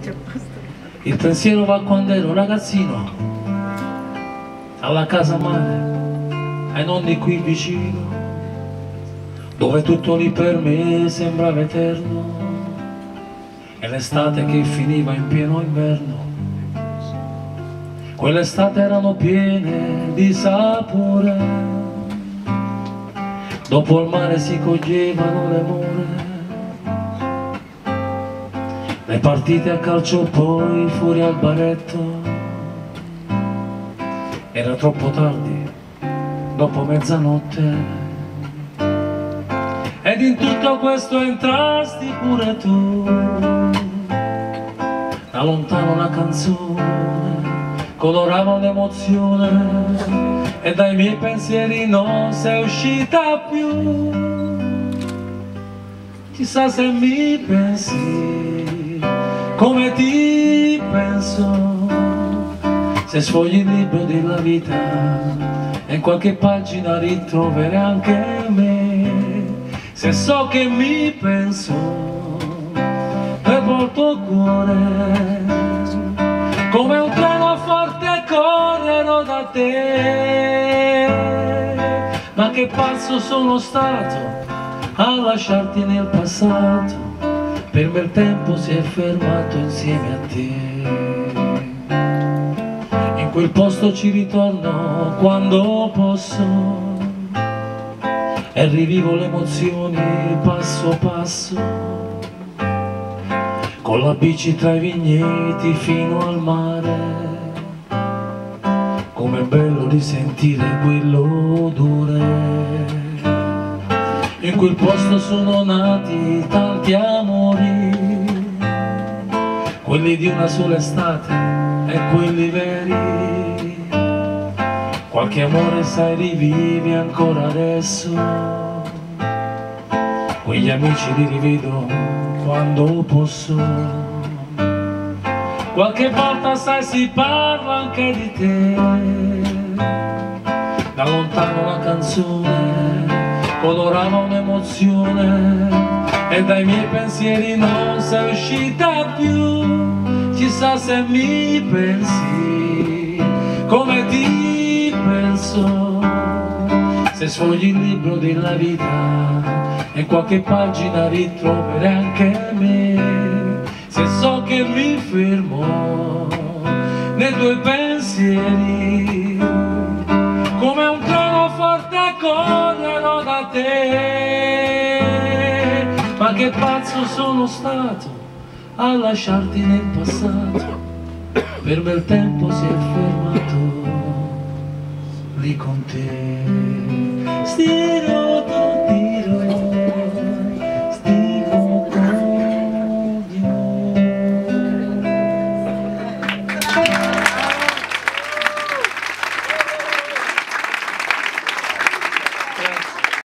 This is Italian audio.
Il pensiero va quando ero ragazzino, alla casa madre, ai nonni qui vicino, dove tutto lì per me sembrava eterno, e l'estate che finiva in pieno inverno. Quell'estate erano piene di sapore, dopo il mare si coglievano le more, le partite a calcio poi fuori al baretto. Era troppo tardi, dopo mezzanotte, ed in tutto questo entrasti pure tu. Da lontano una canzone colorava un'emozione, e dai miei pensieri non sei uscita più. Chissà se mi pensi come ti penso, se sfogli il libro della vita e in qualche pagina ritroverai anche me. Se so che mi penso e porto il cuore come un treno forte correrò da te. Ma che pazzo sono stato a lasciarti nel passato, per me il tempo si è fermato insieme a te. In quel posto ci ritorno quando posso e rivivo le emozioni passo passo, con la bici tra i vigneti fino al mare. Com'è bello risentire quell'odore. In quel posto sono nati tanti amori, quelli di una sola estate e quelli veri. Qualche amore sai rivivi ancora adesso, quegli amici li rivedo quando posso. Qualche volta sai si parla anche di te, da lontano una canzone colorava un'emozione, e dai miei pensieri non sei uscita più. Chissà se mi pensi come ti penso, se sfogli il libro della vita e in qualche pagina ritroverai anche me. Se so che mi fermo nei tuoi pensieri, come un treno forte correrò da te. Ma che pazzo sono stato a lasciarti nel passato, per me il tempo si è fermato lì con te.